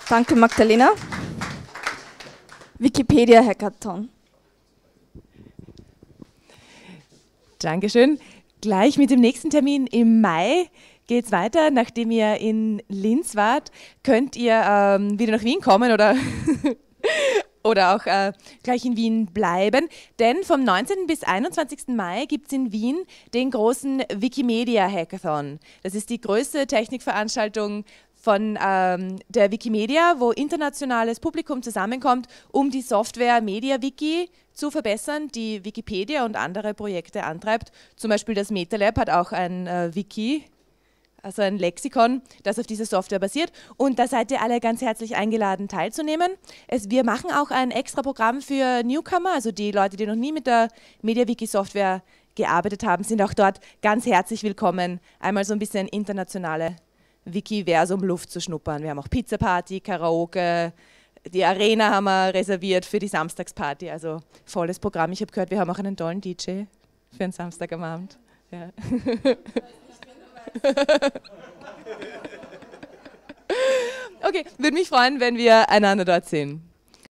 Danke, Magdalena. Wikipedia Hackathon. Dankeschön. Gleich mit dem nächsten Termin im Mai geht es weiter. Nachdem ihr in Linz wart, könnt ihr wieder nach Wien kommen oder, oder auch gleich in Wien bleiben. Denn vom 19. bis 21. Mai gibt es in Wien den großen Wikimedia Hackathon. Das ist die größte Technikveranstaltung von der Wikimedia, wo internationales Publikum zusammenkommt, um die Software MediaWiki zu verbessern, die Wikipedia und andere Projekte antreibt. Zum Beispiel das MetaLab hat auch ein Wiki, also ein Lexikon, das auf dieser Software basiert. Und da seid ihr alle ganz herzlich eingeladen, teilzunehmen. Wir machen auch ein extra Programm für Newcomer, also die Leute, die noch nie mit der MediaWiki-Software gearbeitet haben, sind auch dort ganz herzlich willkommen, einmal so ein bisschen internationale Wikiversum-Luft zu schnuppern. Wir haben auch Pizza-Party, Karaoke, die Arena haben wir reserviert für die Samstagsparty, also volles Programm. Ich habe gehört, wir haben auch einen tollen DJ für einen Samstag am Abend. Ja. Okay, würde mich freuen, wenn wir einander dort sehen.